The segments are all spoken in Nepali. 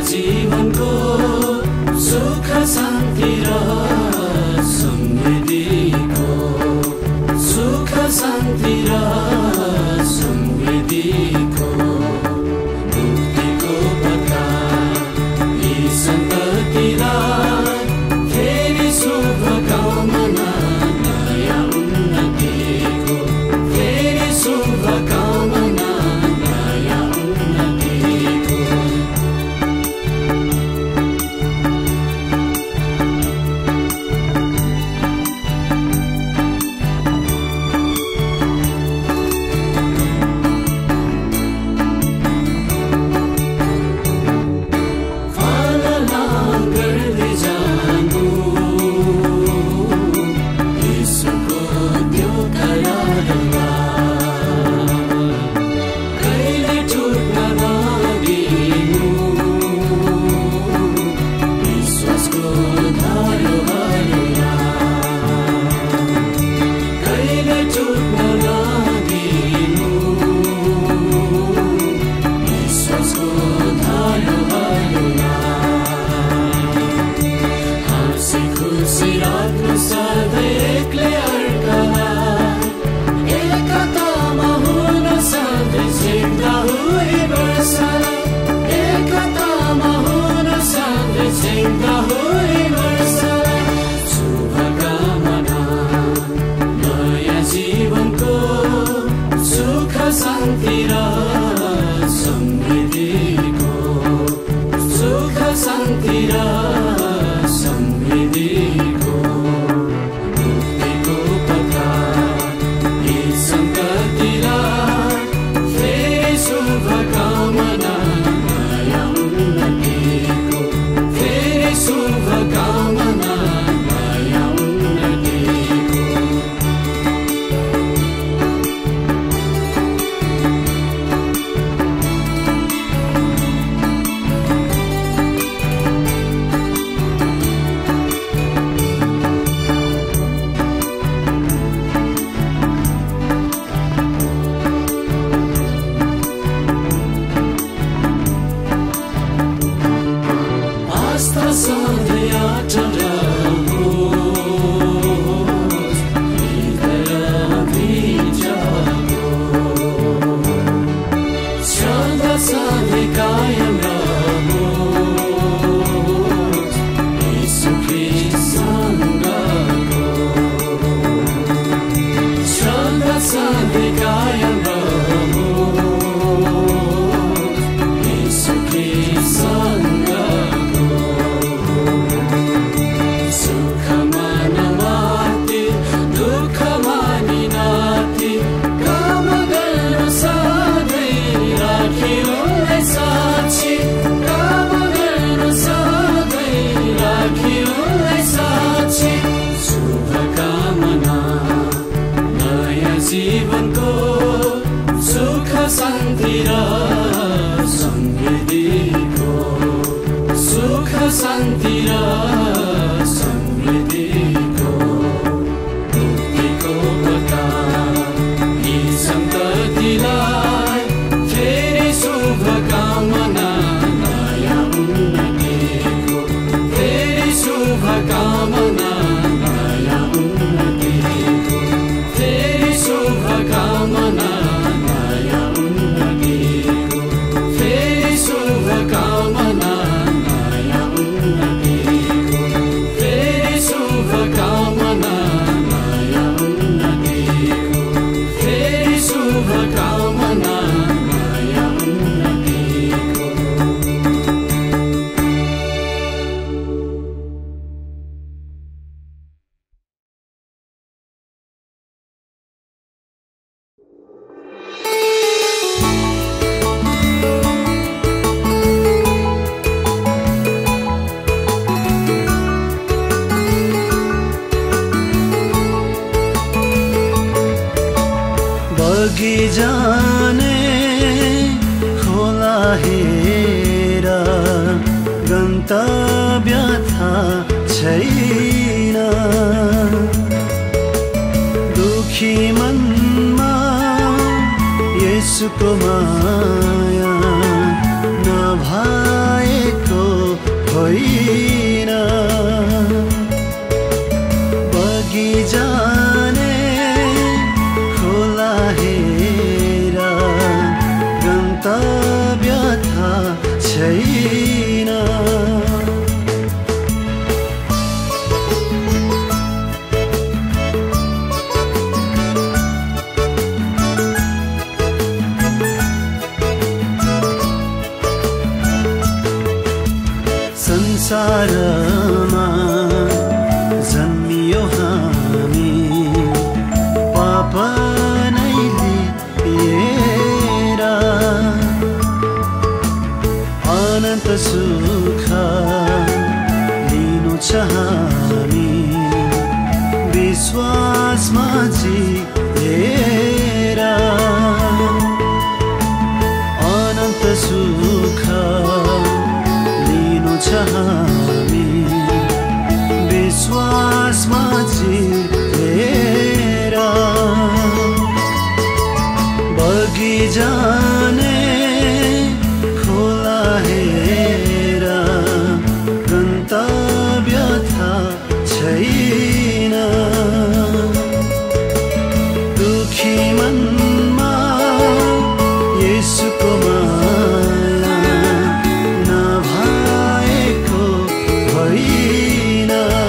जीवनको सुख शान्ति र समृद्धिको सुख शान्ति र समृद्धिको मुक्तिको पता यी सन्ततिलाई फेरि शुभकामना नयाँ उन्नतिको फेरि शुभकामना नयाँ उन्नतिको शान्ति र समृद्धिको सुख शान्ति र समृद्धिको मुक्तिको पता यी सन्ततिलाई फेरि शुभकामना नयाँ उन्नतिको फेरि शुभकामना नयाँ उन्नतिको जीवनको सुख शान्ति र समृद्धिको सुख शान्ति र समृद्धिको मुक्तिको पता यी सन्ततिलाई फेरि शुभकामना नयाँ उन्नतिको फेरि शुभकामना नयाँ उन्नतिको फेरि शुभकामना नयाँ उन्नतिको फेरि शुभकामना नयाँ उन्नतिको फेरि शुभकामना नयाँ उन्नतिको फेरि शुभकामना नयाँ उन्नतिको बगी जाने खोला हेर गन्तव्य थाहा छैन दुखी मनमा यसुको माया नभएको संसारमा जन्मियो हामी पाप नै लिएर अनन्त सुख लिनु छ हामी विश्वासमा जिएर अनन्त सुख लिनु छ हामी विश्वासमा जिएर बगिजाने खोला हेर गन्तव्य थाहा छैन दुखी मनमा येशूको माया नभएको होइन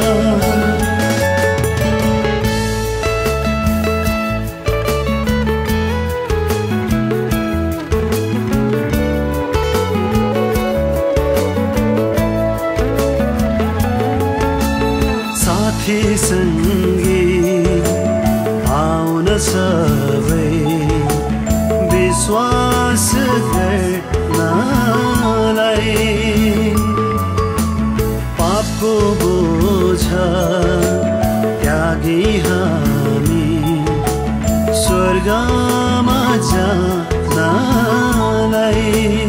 साथी सङ्गी आउन सबै विश्वास गर्नलाई पापको बोझ त्यागी हामी स्वर्गमा जानलाई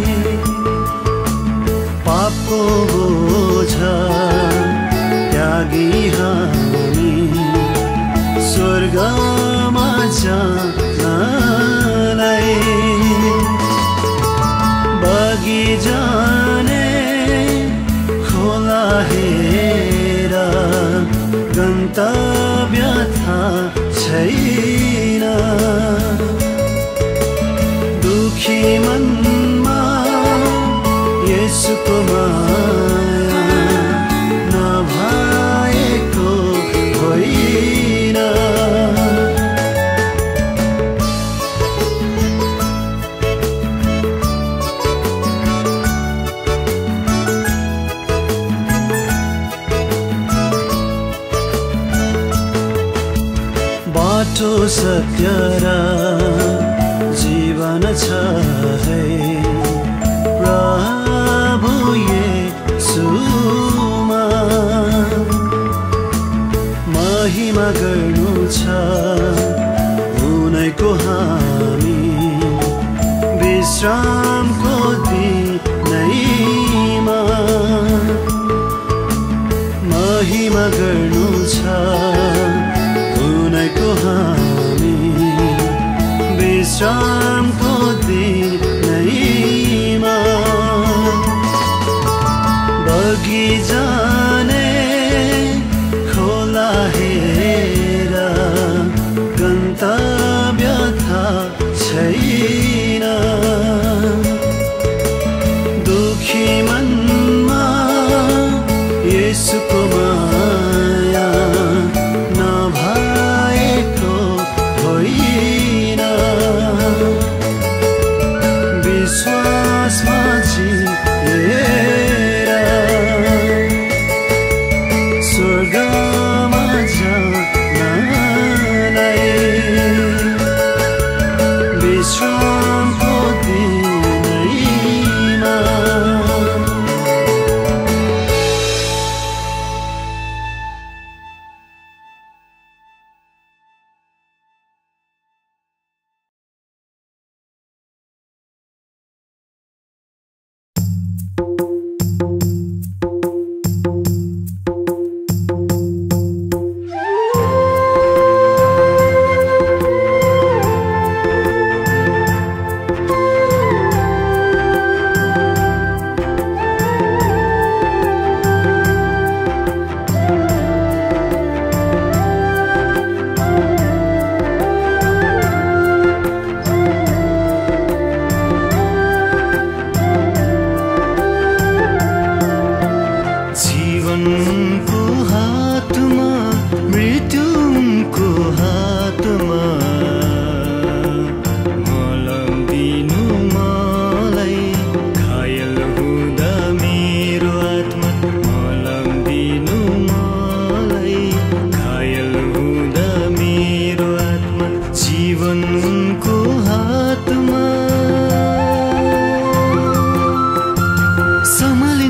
पापको बोझ त्यागी हामी स्वर्गमा जानलाई बगिजाने खोला हेर गन्तव्य थाहा छैन दुखी मनमा येशूको माया नभएको होइन बाटो सत्य र जीवन छ है प्रभु येशूमा महिमा गर्नु छ उनैको हामी विश्रामको दिनैमा महिमा गर्नु छ उनैको हामी विश्रामको दिनैमा बगिजाने खोला हेर गन्तव्य थाहा छैन दुखी मनमा येशूको माया नभएको होइन विश्वासमा जिएर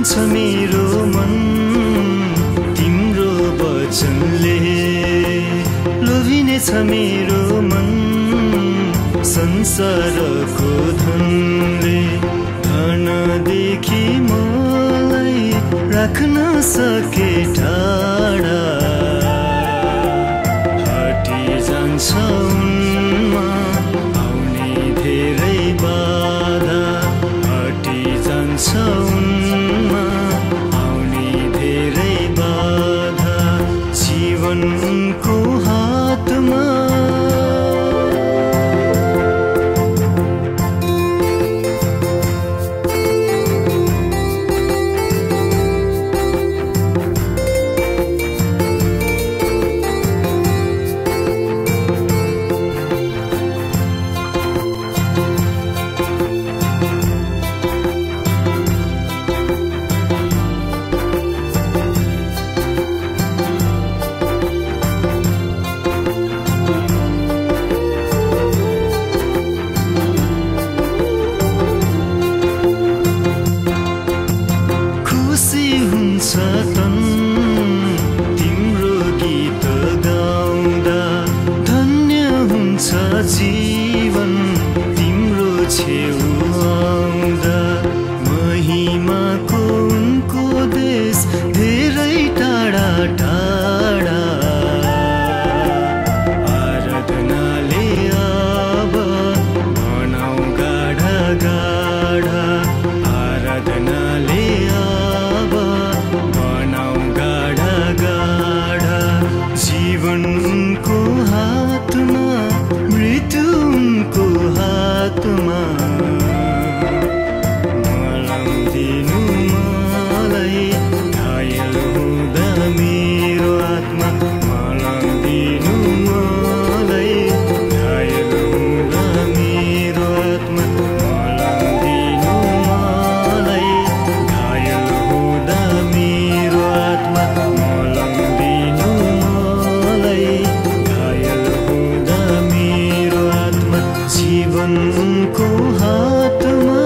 जान्छ मेरो मन तिम्रो वचनले लोभिनेछ मेरो मन संसारको धनले धनदेखि मलाई राख्न सके टाढा हटी जान्छ उनमा आउने धेरै बाधा हटी जान्छ उनमा आउने धेरै बाधा जीवनको हातमा जीवन तिम्रो छेउ आउँदा महिमाको उनको देश धेरै टाढा टाढा आराधनाले अब बनाऊ गाढा गाढा आराधनाले अब बनाऊ गाढा गाढा जीवनको हातमा मृत्युको हातमा मलाउँदिनु मलाई घायल हुँदा मेरो आत्मा मलाउँदिनु मलाई घायल हुँदा मेरो आत्मा मलाउँदिनु मलाई घायल हुँदा मेरो आत्मा मलाउँदिनु मलाई घायल हुँदा मेरो आत्मा जीवनको हातमा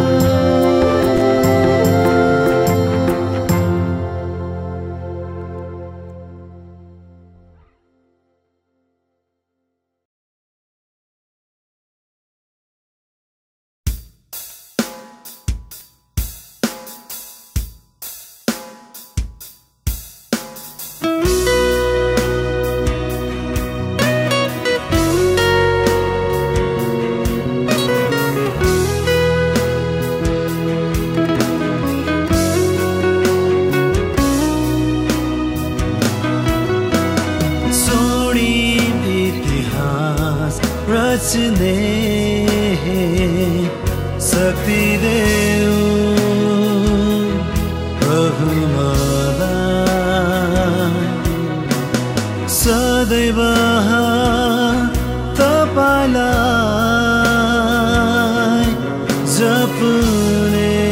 रचने शक्ति देऊ प्रभु मलाई सदैव तपाईलाई जप्ने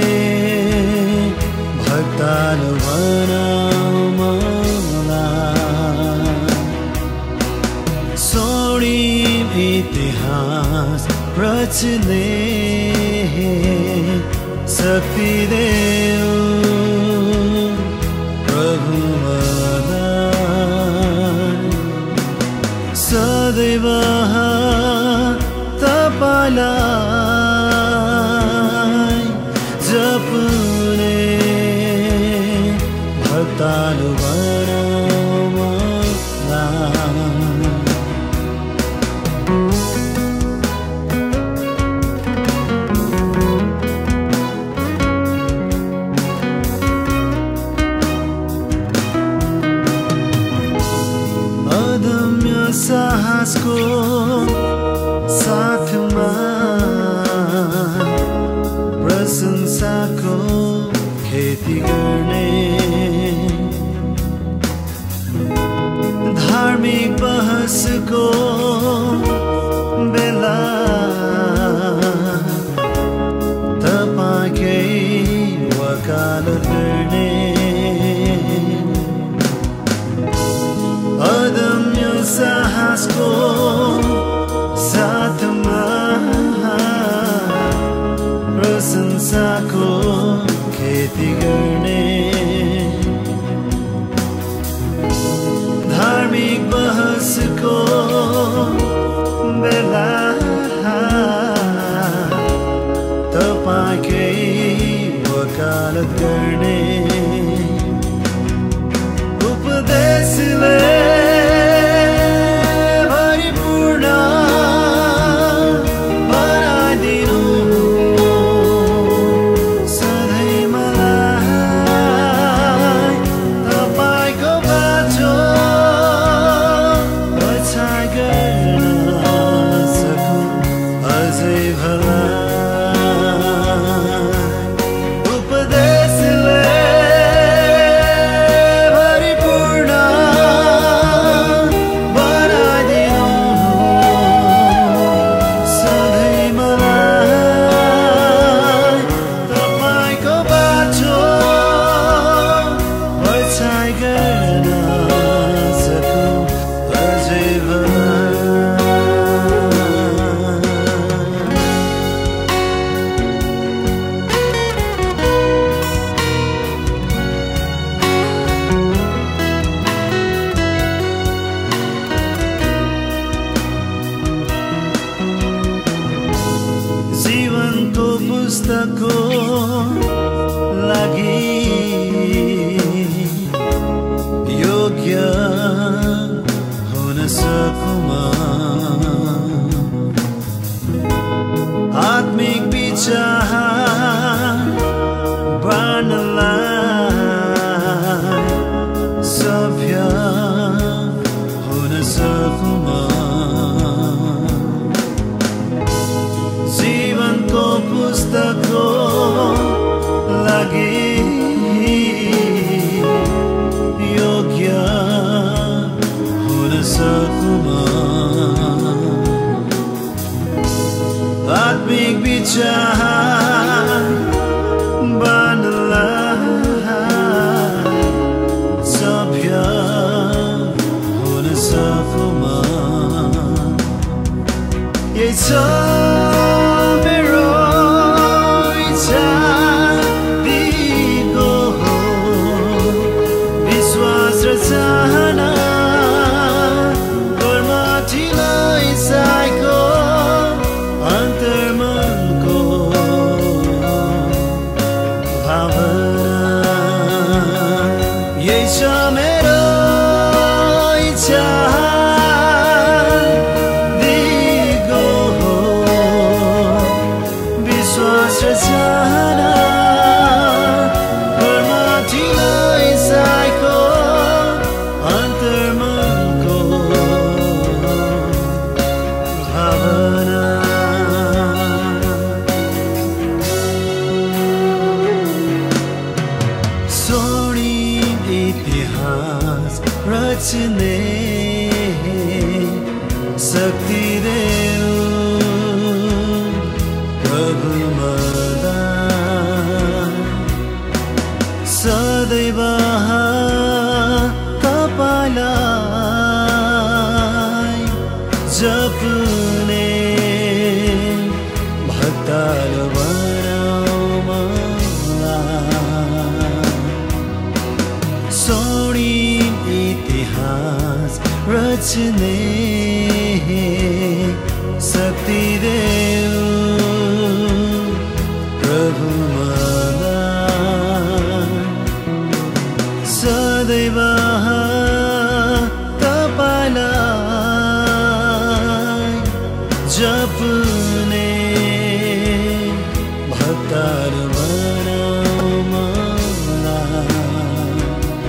भक्तानु बनाऊ मलाई स्वर्णिम इतिहास रचने शक्ति देऊ प्रभु मलाई सदैव तपाईलाई जप्ने भक्तानु बनाऊ मलाई साहसको साथमा प्रशंसाको खेती गर्ने धार्मिक बहसको बेला तपाईकै वकालत गर्ने अदम्य साहसको साथमा प्रशंसाको खेती गर्ने वकालत गर्ने उपदेशले जीवनको पुस्तकको लागि योग्य हुन सकुमा आत्मिक विचार बाँड्नलाई सभ्य हुन सकुमा जीवनको पुस्तकको लागि योग्य हुन सकुमा आत्मिक विचार बाँड्नलाई सभ्य हुन सकुमा यही छ रचने शक्ति देऊ प्रभु मलाई सदैव तपाईलाई जप्ने भक्तहरू बनाऊ मलाई स्वर्णिम इतिहास रचने शक्ति देऊ प्रभु मलाई सदैव तपाईलाई जप्ने भक्तहरू बनाऊ मलाई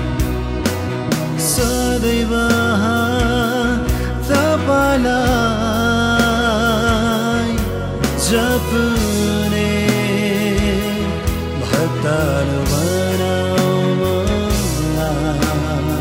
सदैव तपाईलाई जप्ने भक्तहरू बनाऊ मलाई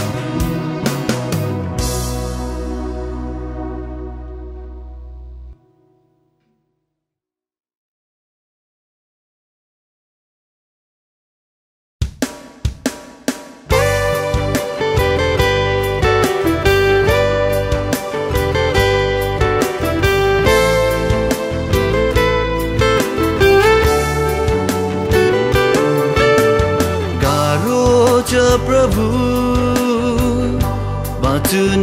प्रभु बाँच्न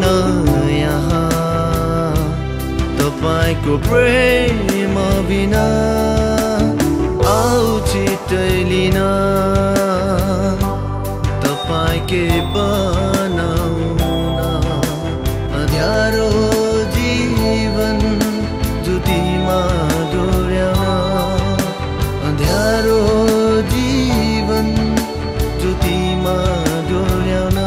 यहाँ तपाईको प्रेम बिना औचित्य छिट्टै लिन तपाईकै बनाउन अँध्यारो जीवन ज्योतिमा डोर्याउन अँध्यारो जीवन ज्योतिमा डोर्याउन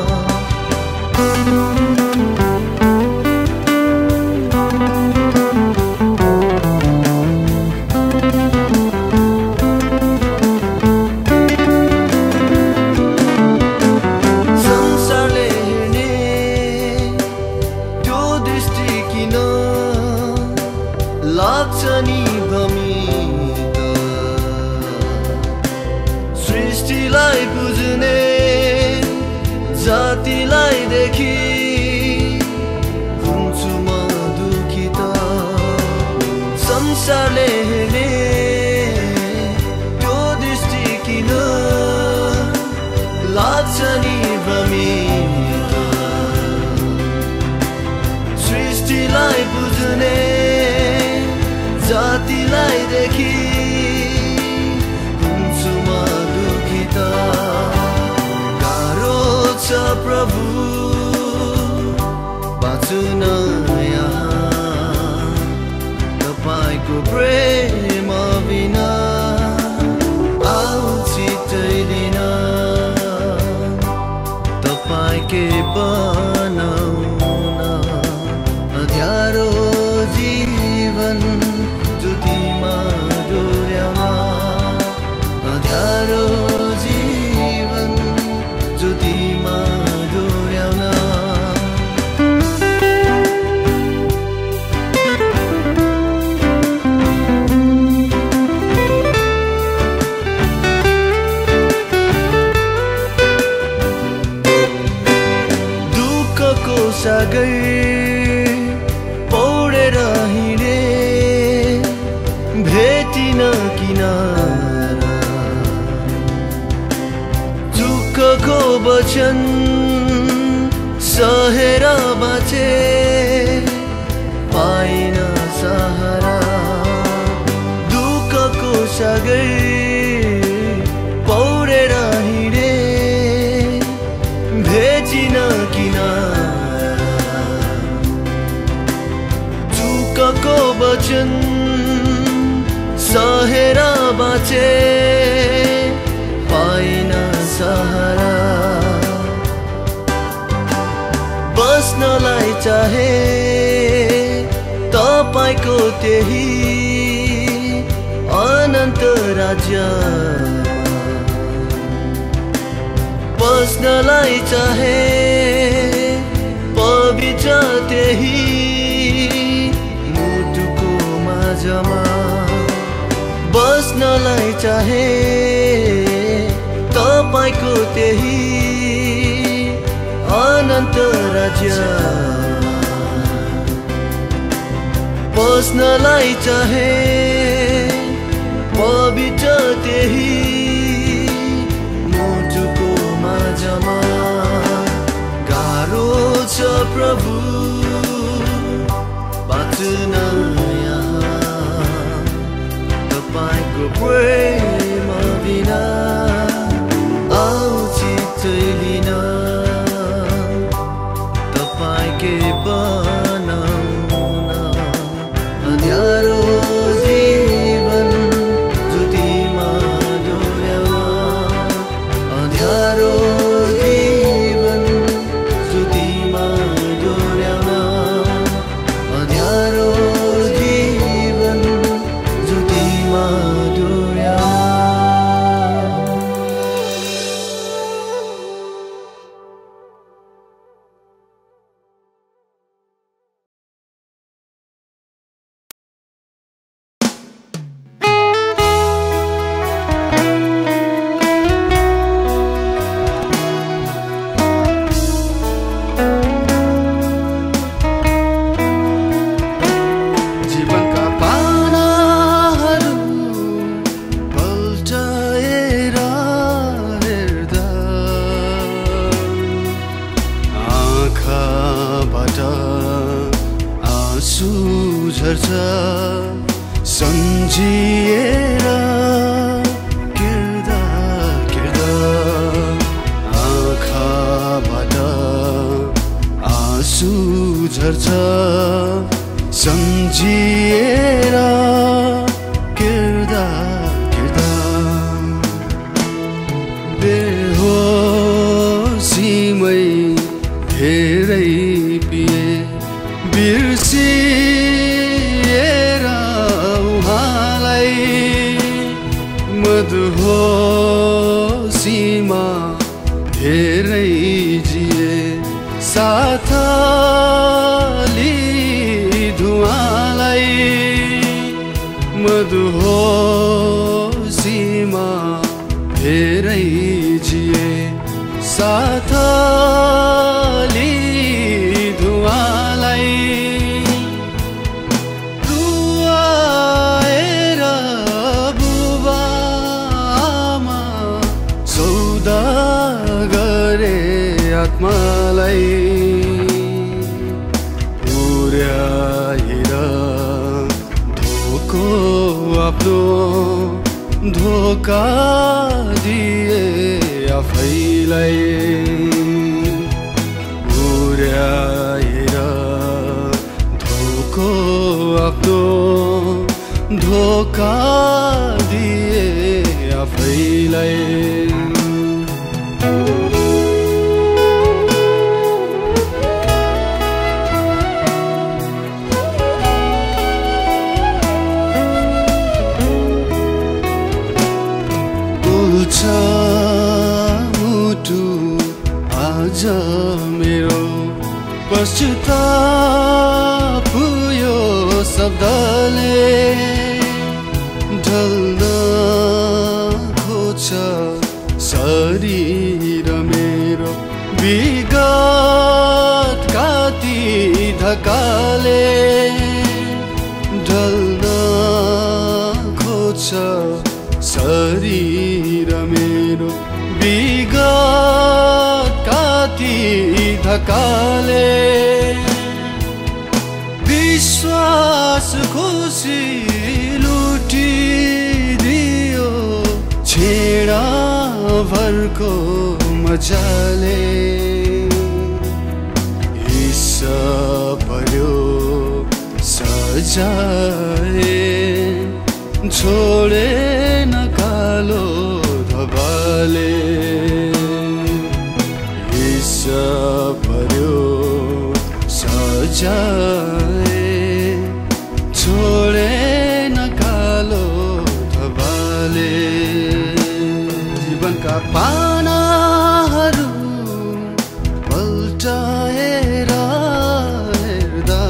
सृष्टिलाई बुझ्ने जातिलाई देखि हुन्छु म दुखित संसारले हेर्ने त्यो दृष्टि किन लाग्छ नि भ्रमित सृष्टिलाई बुझ्ने जातिलाई देखि हुन्छु म दुखित गाह्रो छ प्रभु बाँच्न यहाँ तपाईको प्रेम बिना आऊ छिट्टै लिन तपाईकै बनाउन अँध्यारो जीवन ज्योतिमा डोर्याउन अँध्यारो जीवन ज्योतिमा डोर्याउन दुःखको सागर पौडेर हिँडे भेटिन किनारा दुःखको वचन सहेर बाँचे पाइन सहारा दुःखको सागर पौडेर हिँडे भेटिन किनारा दुःखको वचन सहेर बाँचे पाइन सहारा बस्नलाई चाहे तपाईको त्यही अनन्त राज्य बस्नलाई चाहे पवित्र त्यही मुटुको माझमा बस्नलाई चाहे तपाईको त्यही अनन्त राज्य बस्नलाई चाहे पवित्र त्यही मुटुको माझमा गाह्रो छ प्रभु बाँच्न तपाईको प्रेम बिना आऊ छिट्टै लिन तपाईकै बनाउन अँध्यारो जीवन ज्योतिमा डोर्याउन अँध्यारो जीवन ज्योतिमा डोर्याउन अँध्यारो जीवन ज्योतिमा डोर्याउन झर्छ सम्झिएर झर्छ सम्झिएर किर्दा किर्दा बेहोसीमै धेरै पिए बिर्सिएर उहाँलाई मदहोसीमा धेरै जिए साथली धुवालाई मदहोसीमा धेरै जिए साथली धुवालाई रुवाएर बुबामा सौदा गरे आत्मालाई पुर्याएर धोको आफ्नो धोका दिए आफैलाई पुर्याएर धोको आफ्नो धोका दिए आफैलाई मुटु आज मेरो पश्चाताप यो शब्दले ढल्न खोज्छ शरीर मेरो विगतका ती धक्काले ढल्न खोज्छ शरीर मेरो विगतका ती धक्काले विश्वास खुसी लुटिदियो छेडा भरको मजाले हिस्सा पर्यो सजाए छोडे न कालो धबाले हिस्सा पर्यो सजाए छोडे न कालो धबाले जीवनका पानाहरू पल्टाएर हेर्दा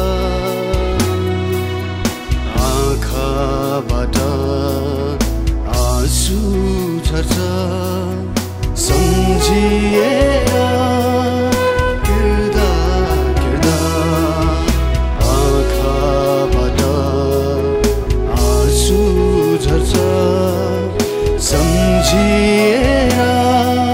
आँखाबाट आँसु झर्छ सम्झिएर किर्दा किर्दा आँखाबाट आँसु झर्छ सम्झिएर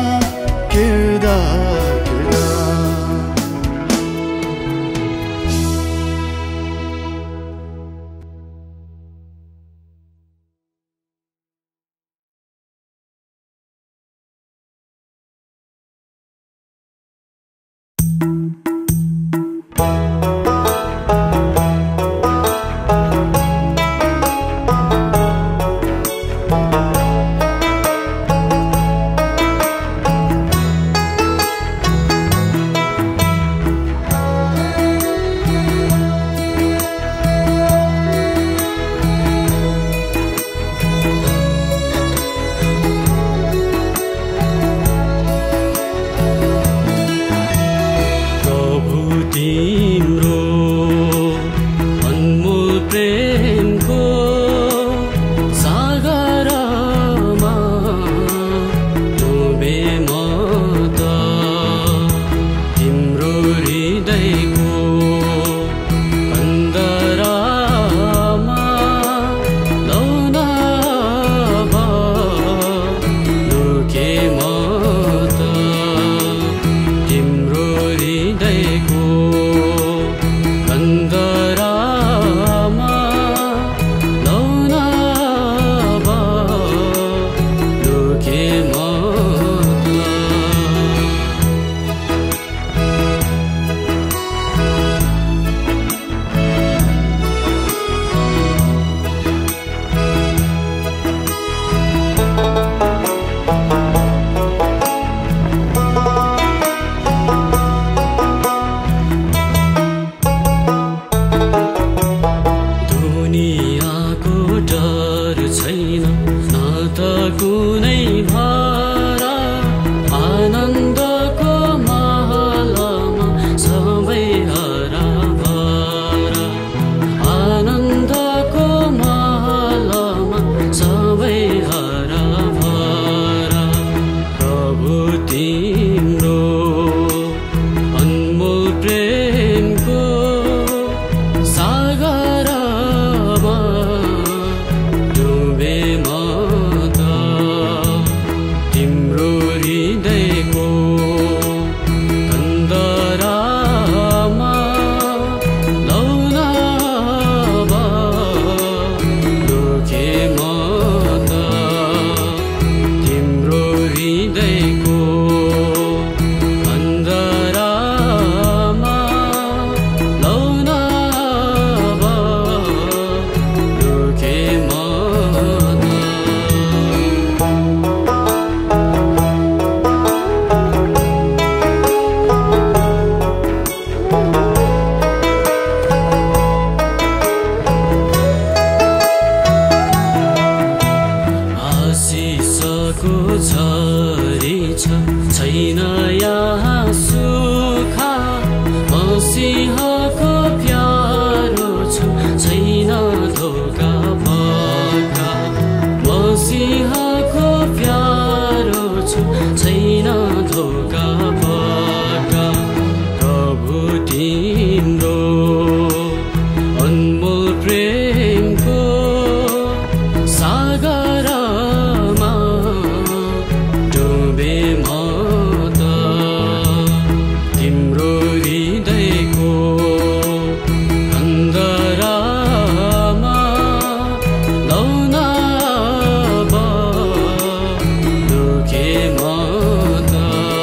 तिम्रो अनमोल प्रेमको सागरमा डुबे म त तिम्रो हृदयको कन्दरामा लौनावा लुके म त तिम्रो हृदयको कन्दरामा लौनावा लुके म त आशिषको झरी छ छैन यहाँ सुख मसीहको प्यारो छ छैन धोका पक्का मसीहको प्यारो छ छैन धोका पक्का प्रभु तिम्रो अनमोल प्रेमको सागरमा डुबे म त तिम्रो हृदयको कन्दरामा लौनावा लुके म त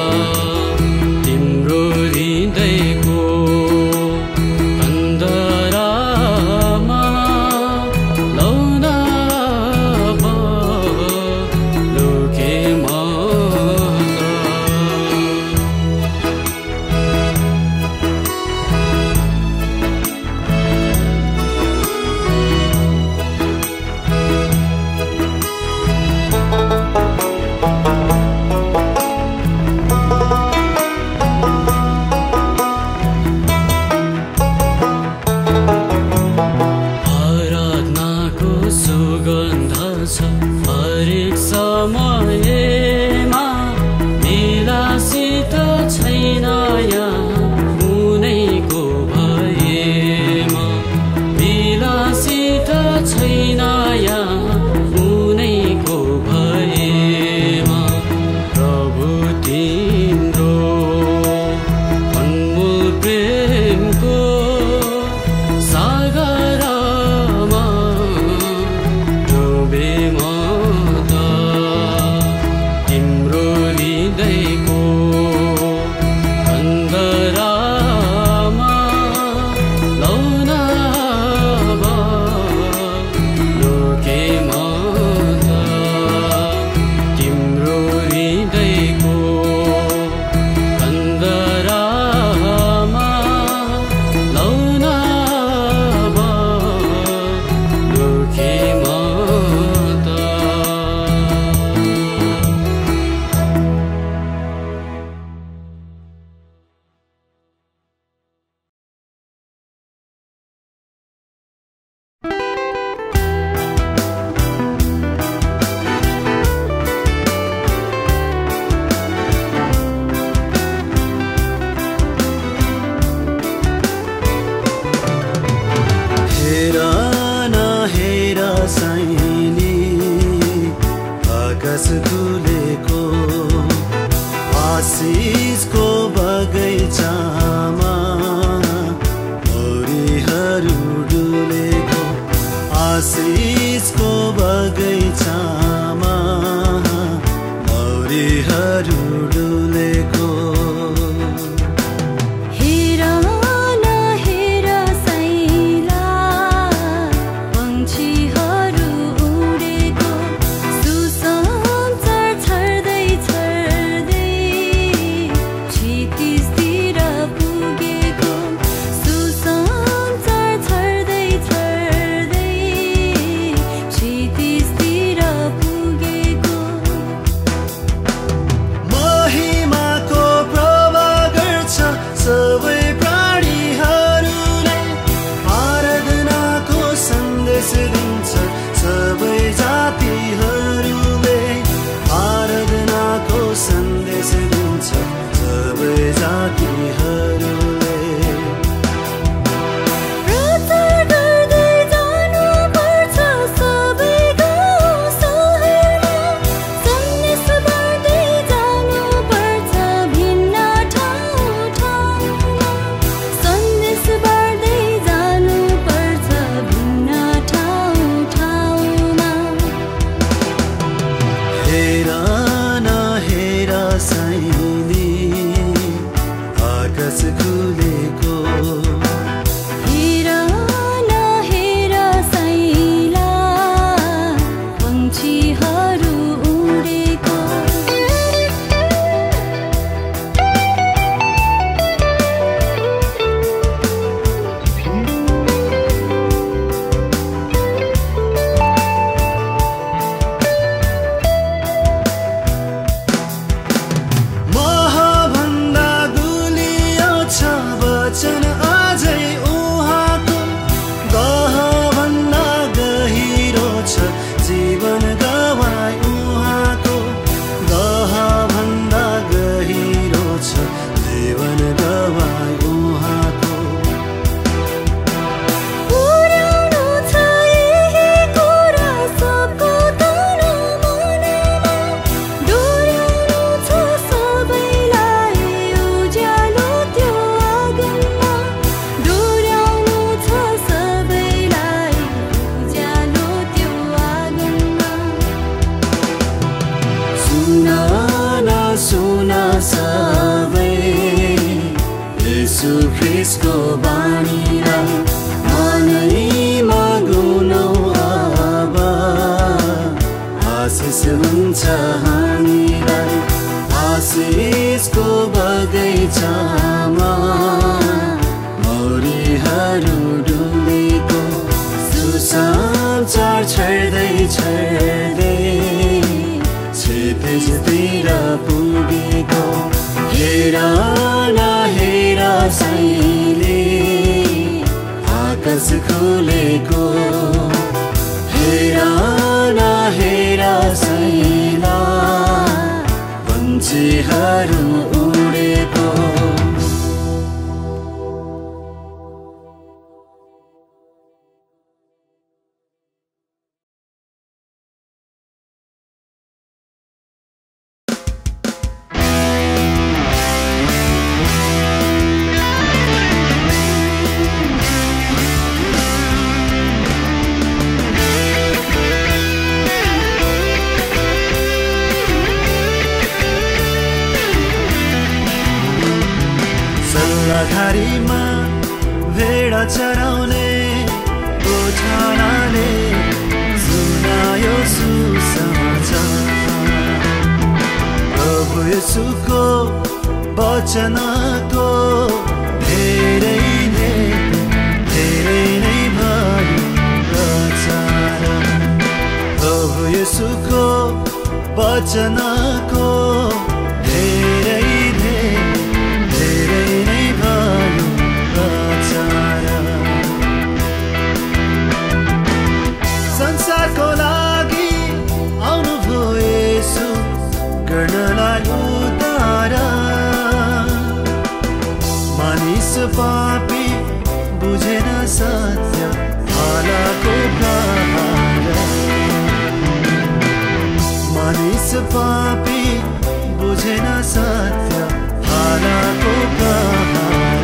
तिम्रो हृदयको कन्दरामा लौनावा लुके म त आराधनाको सुगन्ध छ हरेक समयमा मिलासित छैन यहाँ कुनैको भएमा मिलासित छैन यहाँ कुनैको भएमा प्रभु तिम्रो अनमोल प्रेमको सागरमा डुबे म त तिम्रो हृदयको कन्दरामा लौनावा लुके म त तिम्रो हृदयको कन्दरामा लौनावा लुके म त हेरा न हेरा साइनी आकाश खुलेको आशिषको बगैँचामा मौरीहरू डुलेको आशिषको बगैँचामा मौरीहरू डुलेको हेरा न हेरा साइला पंक्षीहरू उडेको सुसञ्चार छर्दै छर्दै क्षितिजतिर पुगेको सुसञ्चार छर्दै छर्दै क्षितिजतिर पुगेको महिमाको आशिषको बगैँचामा मौरीहरू डुलेको सुसमाचार छर्दै छर्दै क्षितिजतिर पुगेको हेर न हेर साईले आकाश खुलेको हेर न हेर साईला पन्छीहरू उडेको घारीमा भेडा चराउने गोठालाले सुनायो सुसमाचार प्रभु येशूको वचनको धेरै नै भयो प्रचार प्रभु येशूको वचनको धेरै नै भयो प्रचार संसारको लागि आउनुभयो येशू गर्नलाई उद्धार मानिस पापी बुझेन सत्य भालाको प्रहार मानिस पापी बुझेन सत्य भालाको प्रहार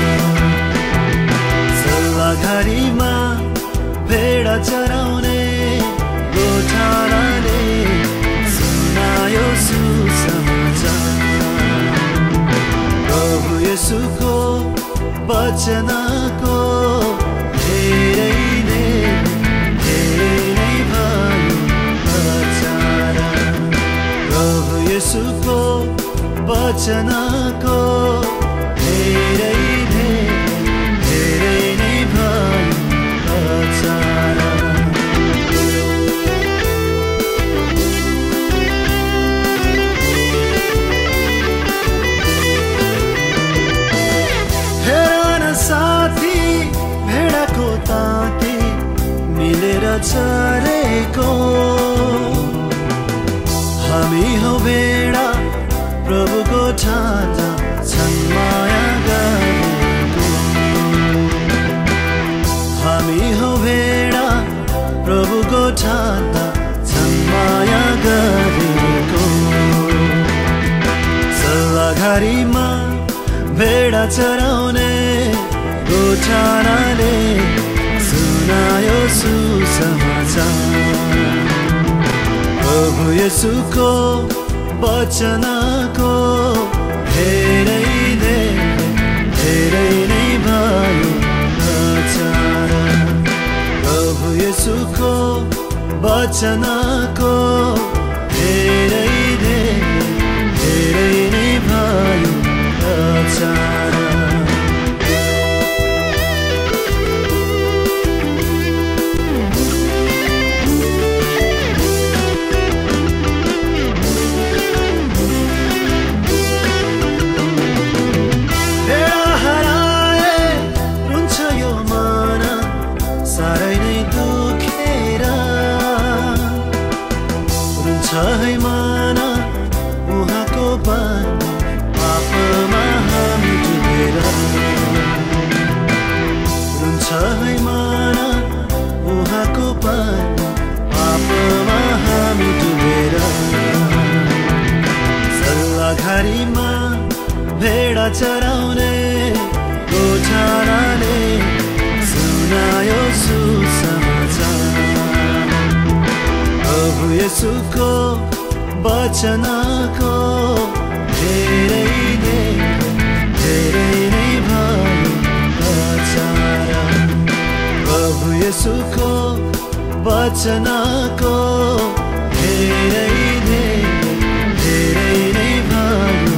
सल्लाघारीमा भेडा चराउने गोठालाले सुनायो सुसमाचार प्रभु येशूको वचनको धेरै नै भयो प्रचार प्रभु येशूको वचनको धेरै नै भयो प्रचार हेर न साथी भेडाको ताती मिलेर चरेको हामी हौ भेडा प्रभुको ठाँटा छन् माया गरेको हामी हौ भेडा प्रभुको ठाँटा छन् माया गरेको सल्लाघारीमा भेडा चराउने गोठालाले सुनायो सुसमाचार प्रभु येशूको वचनको धेरै नै भयो प्रचार प्रभु येशूको वचनको धेरै नै भयो प्रचार है माना उहाँको बानी पापमा हामी डुबेर रुन्छ है माना उहाँको बानी पापमा हामी डुबेर सल्लाघारीमा भेडा चराउने गोठालाले सुनायो सुसमाचार प्रभु येशूको वचनको धेरै नै भयो प्रचार प्रभु येशूको वचनको धेरै नै भयो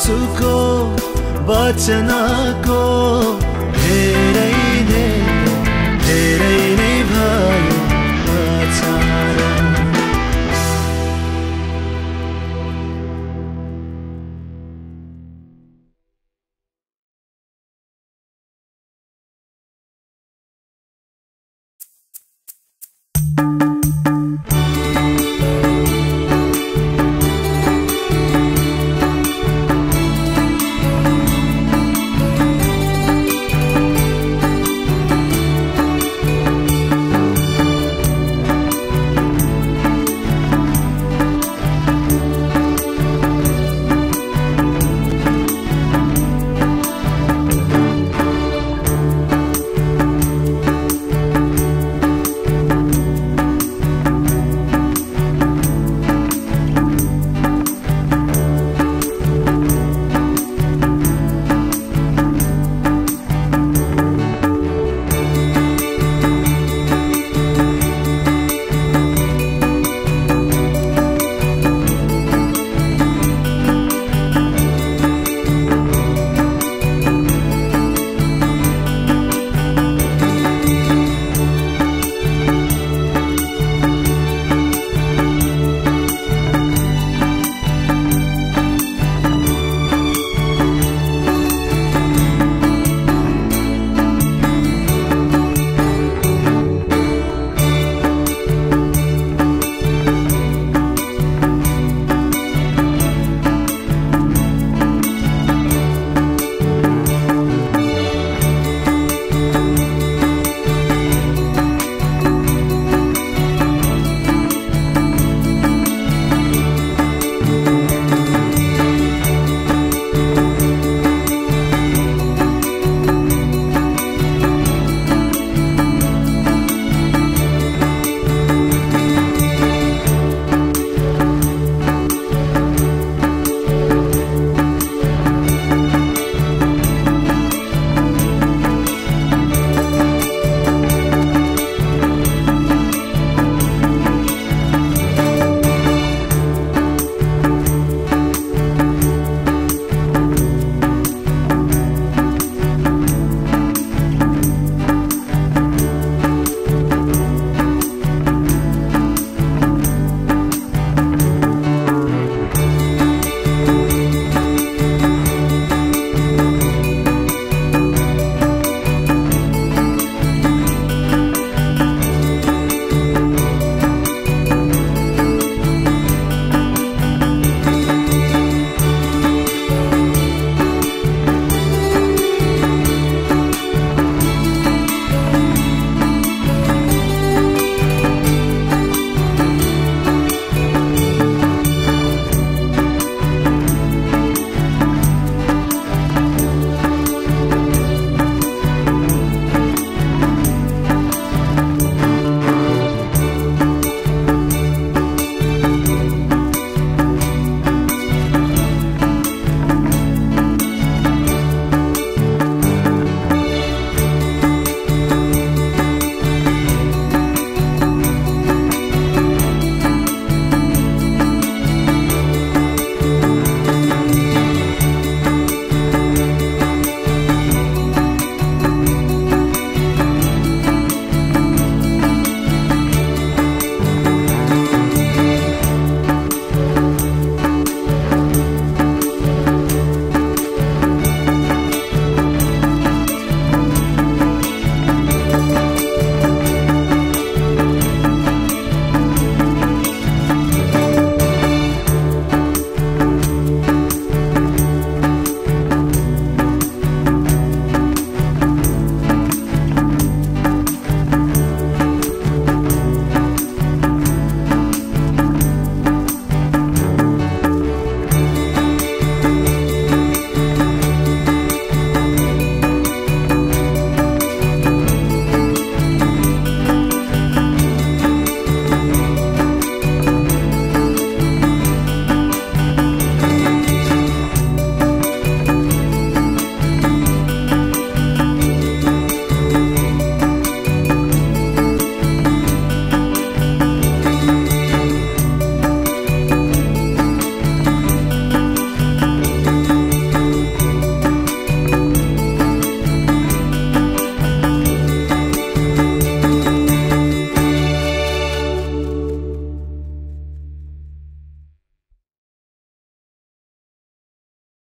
यसुको वचनको धेरै नै भयो